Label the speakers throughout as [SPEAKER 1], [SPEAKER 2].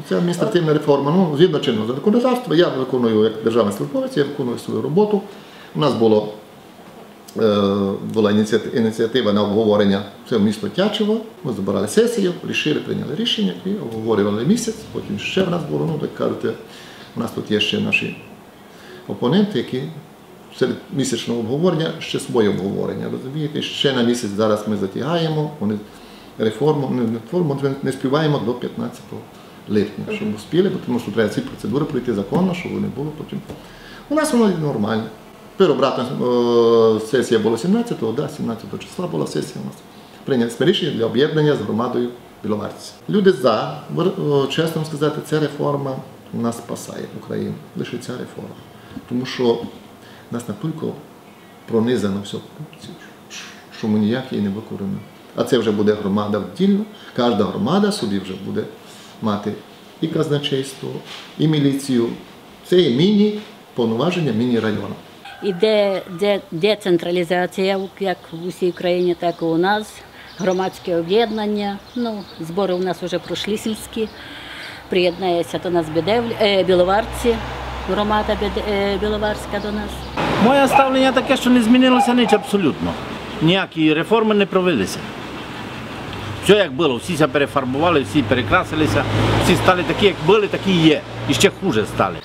[SPEAKER 1] Це адміністративна реформа. Ну, згідно чинного законодавства, я виконую як державний службовець, я виконую свою роботу. У нас була ініціатива на обговорення, це в місто Тячево. Ми збирали сесію, прийняли рішення і обговорювали місяць. Потім ще в нас було, ну, так кажете, у нас тут є ще наші опоненти, які серед місячного обговорення ще своє обговорення. Розумієте, ще на місяць зараз ми затягаємо, вони реформу не співаємо до 15 липня, щоб успіли, тому що треба ці процедури пройти законно, щоб вони були потім. У нас воно нормально. Переобратна сесія була 17-го, да, 17 числа була сесія у нас. Прийняли рішення для об'єднання з громадою біловарці. Люди за, чесно вам сказати, ця реформа нас спасає, Україну, лише ця реформа. Тому що нас настільки пронизано все корупцією, що ми ніяк її не виконуємо. А це вже буде громада віддільно, кожна громада собі вже буде мати і казначейство, і міліцію. Це є міні-повноваження, міні-району.
[SPEAKER 2] Іде децентралізація, як в усій країні, так і у нас, громадське об'єднання. Ну, збори у нас вже пройшли сільські, приєднається до нас біловарці, громада біловарська до нас.
[SPEAKER 3] Моє ставлення таке, що не змінилося ніч абсолютно. Ніякі реформи не провелися. Все як було, всі себе перефарбували, всі перекрасилися, всі стали такі, як були, такі і є. І ще хуже стали.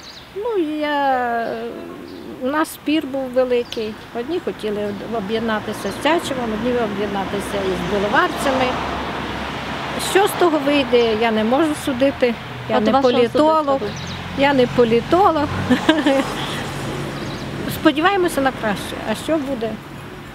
[SPEAKER 4] У нас спір був великий. Одні хотіли об'єднатися з Тячевом, одні об'єднатися із біловарцями. Що з того вийде, я не можу судити. Я не політолог. Сподіваємося на краще. А що буде?